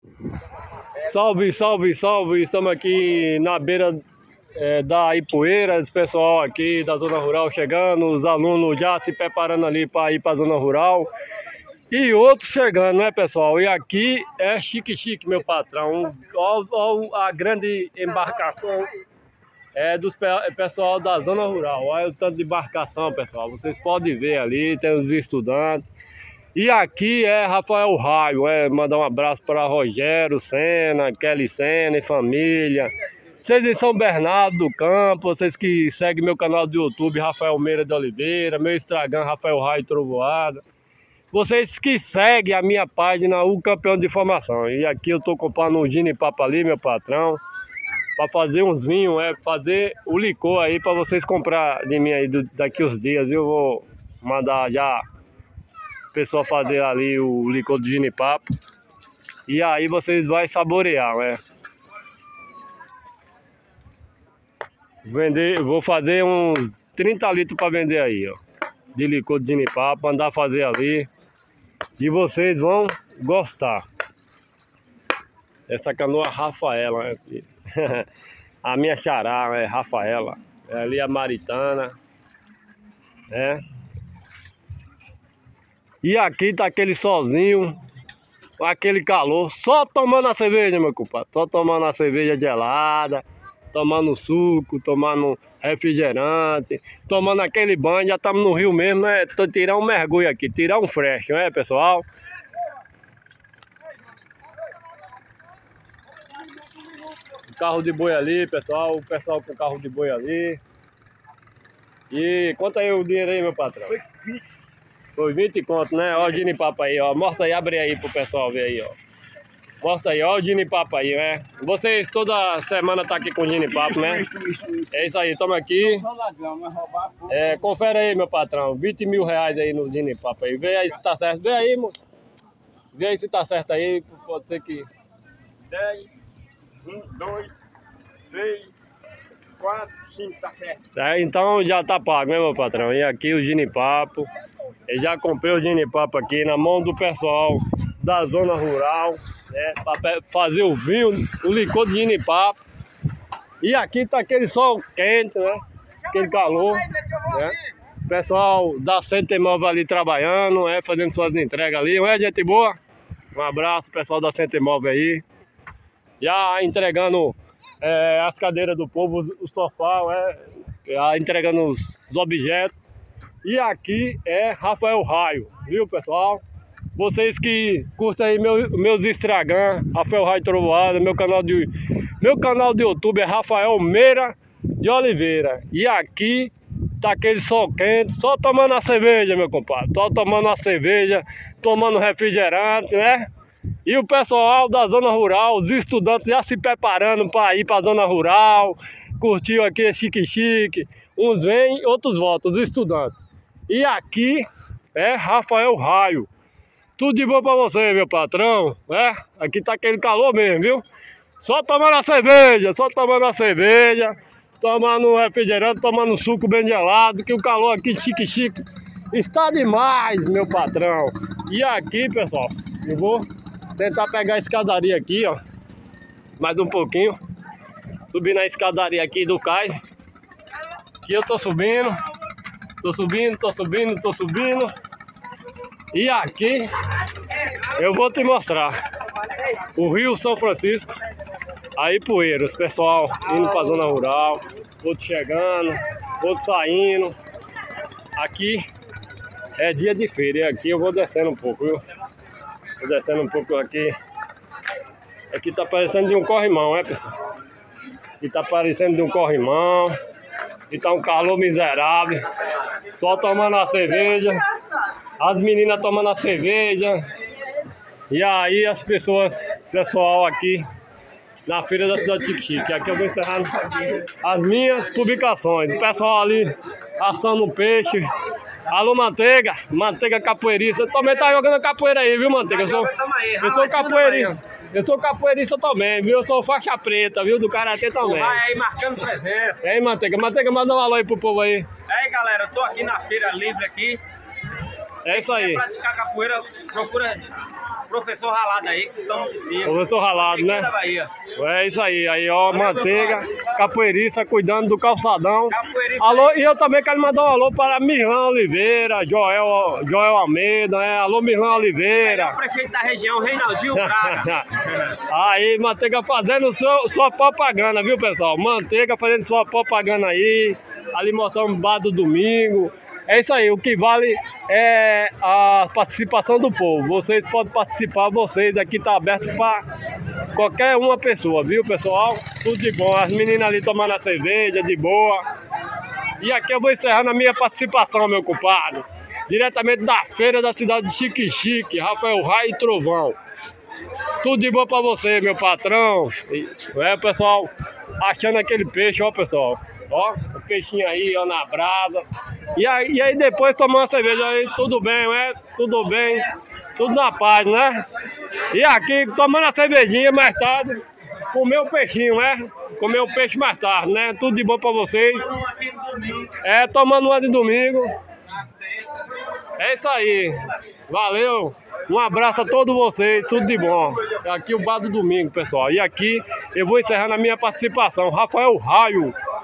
Salve, salve, salve! Estamos aqui na beira da Ipueira, o pessoal aqui da zona rural chegando, os alunos já se preparando ali para ir para a zona rural e outros chegando, né, pessoal? E aqui é chique, meu patrão. Olha a grande embarcação do pessoal da zona rural. Olha o tanto de embarcação, pessoal. Vocês podem ver ali, tem os estudantes. E aqui é Rafael Raio, mandar um abraço para Rogério Sena, Kelly Sena e família. Vocês em São Bernardo do Campo, vocês que seguem meu canal do YouTube, Rafael Meira de Oliveira, meu Instagram, Rafael Raio Trovoada. Vocês que seguem a minha página, o Campeão de Informação. E aqui eu tô comprando um ginipapo ali, meu patrão, para fazer uns vinhos, fazer o licor aí para vocês comprar de mim aí daqui uns dias. Eu vou mandar já pessoal fazer ali o licor de ginipapo e aí vocês vão saborear, vou fazer uns 30 litros para vender aí, ó, de licor de ginipapo, mandar fazer ali e vocês vão gostar. Essa canoa Rafaela, a minha xará é Rafaela, ali a Maritana, E aqui tá aquele solzinho, aquele calor, só tomando a cerveja, meu compadre. Só tomando a cerveja gelada, tomando suco, tomando refrigerante, tomando aquele banho. Já estamos no rio mesmo, né? Tô tirando um mergulho aqui, tirar um fresh, pessoal? O carro de boi ali, pessoal. O pessoal com o carro de boi ali. E conta aí o dinheiro aí, meu patrão. Foi 20 conto, né? Ó o ginipapo aí, ó. Mostra aí, abre aí pro pessoal ver aí, ó. Mostra aí, ó o ginipapo aí, Vocês toda semana tá aqui com o ginipapo, né? É isso aí, toma aqui. Confere aí, meu patrão. 20 mil reais aí no ginipapo aí. Vê aí se tá certo. Vê aí, moço. Vê aí se tá certo aí. Pode ser que... 10, 1, 2, 3, 4, 5, tá certo. Então já tá pago, né, meu patrão? E aqui o ginipapo. Eu já comprei o ginipapo aqui na mão do pessoal da zona rural, para fazer o vinho, o licor de ginipapo. E aqui tá aquele sol quente, aquele calor, O pessoal da Centro Imóvel ali trabalhando, fazendo suas entregas ali. Gente boa? Um abraço, pessoal da Centro Imóvel aí. Já entregando as cadeiras do povo, o sofá, já entregando os objetos. E aqui é Rafael Raio, viu, pessoal? Vocês que curtem aí meus Instagram, Rafael Raio Trovoada, meu canal de YouTube é Rafael Meira de Oliveira. E aqui tá aquele sol quente, só tomando a cerveja, meu compadre. Só tomando a cerveja, tomando refrigerante, E o pessoal da zona rural, os estudantes já se preparando para ir para a zona rural, curtiu aqui chique. Uns vêm, outros voltam, os estudantes. E aqui é Rafael Raio. Tudo de bom pra você, meu patrão. Aqui tá aquele calor mesmo, viu? Só tomando a cerveja, tomando refrigerante, tomando suco bem gelado, que o calor aqui chique está demais, meu patrão. E aqui, pessoal, eu vou tentar pegar a escadaria aqui, ó. Mais um pouquinho. Subir na escadaria aqui do cais. Aqui eu tô subindo. Tô subindo. E aqui eu vou te mostrar o Rio São Francisco, a Ipueira, os pessoal indo pra zona rural, outro chegando, outro saindo. Aqui é dia de feira, e aqui eu vou descendo um pouco, viu? Vou descendo um pouco aqui. Aqui tá parecendo de um corrimão, pessoal? Aqui tá parecendo de um corrimão. E tá um calor miserável. Só tomando a cerveja. As meninas tomando a cerveja. E aí as pessoal aqui na feira da cidade Chique. Aqui eu vou encerrar as minhas publicações. O pessoal ali assando peixe. Alô, Manteiga capoeirista. Eu também tá jogando capoeira aí, viu, Manteiga? Eu sou capoeirista. Eu sou capoeirista também, viu? Eu sou faixa preta, viu? Do karatê também. Vai aí marcando presença. E aí, Manteiga, manda um alô aí pro povo aí. Aí, galera, eu tô aqui na feira livre aqui. É isso aí. Quer praticar capoeira, procura professor ralado aí, que estamos de cima. Professor ralado, né? Da Bahia. É isso aí, ó, manteiga, capoeirista cuidando do calçadão. Capoeirista. Alô, e eu também quero mandar um alô para Mirlan Oliveira, Joel Almeida, né? Alô, Mirlan Oliveira. O prefeito da região, Reinaldinho Braga. Aí, Manteiga fazendo sua propaganda, viu, pessoal? Manteiga fazendo sua propaganda aí, ali mostrando o bar do domingo. É isso aí, o que vale é a participação do povo. Vocês podem participar, vocês aqui tá aberto para qualquer uma pessoa, viu, pessoal? Tudo de bom, as meninas ali tomando a cerveja, de boa. E aqui eu vou encerrando a minha participação, meu compadre. Diretamente da feira da cidade de Xique-Xique, Rafael Raio e Trovão. Tudo de bom pra você, meu patrão. É, pessoal, achando aquele peixe, ó, pessoal. Ó, o peixinho aí, ó, na brasa. E aí depois tomando uma cerveja aí, tudo bem, né? Tudo bem, tudo na paz, né? E aqui, tomando a cervejinha mais tarde, comer o peixinho, né? Comer o peixe mais tarde, né? Tudo de bom pra vocês. É, tomando uma de domingo. É isso aí. Valeu. Um abraço a todos vocês, tudo de bom. Aqui o bar do domingo, pessoal. E aqui eu vou encerrando a minha participação. Rafael Raio.